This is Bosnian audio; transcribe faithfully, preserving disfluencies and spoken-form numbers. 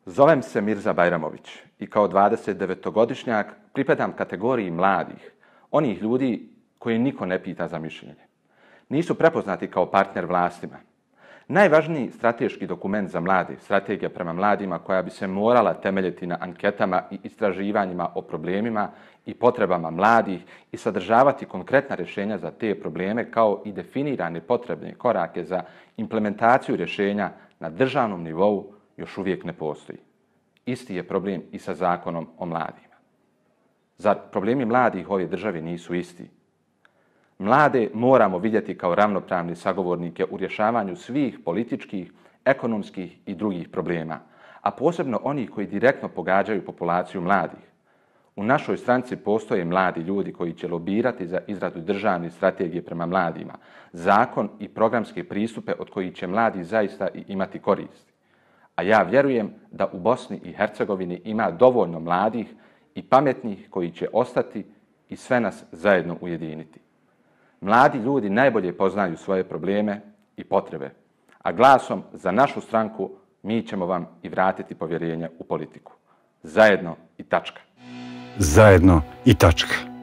Zovem se Mirza Bajramović i kao dvadesetdevetogodišnjak pripadam kategoriji mladih, onih ljudi koje niko ne pita za mišljenje. Nisu prepoznati kao partner vlastima. Najvažniji strateški dokument za mlade, strategija prema mladima koja bi se morala temeljiti na anketama i istraživanjima o problemima i potrebama mladih i sadržavati konkretna rješenja za te probleme kao i definirane potrebne korake za implementaciju rješenja na državnom nivou još uvijek ne postoji. Isti je problem i sa zakonom o mladima. Zar problemi mladih u ovoj državi nisu isti? Mlade moramo vidjeti kao ravnopravne sagovornike u rješavanju svih političkih, ekonomskih i drugih problema, a posebno onih koji direktno pogađaju populaciju mladih. U našoj stranci postoje mladi ljudi koji će lobirati za izradu državne strategije prema mladima, zakon i programske pristupe od kojih će mladi zaista i imati koristi. A ja vjerujem da u Bosni i Hercegovini ima dovoljno mladih i pametnih koji će ostati i sve nas zajedno ujediniti. Mladi ljudi najbolje poznaju svoje probleme i potrebe, a glasom za našu stranku mi ćemo vam i vratiti povjerenje u politiku. Zajedno i tačka. Zajedno i tačka.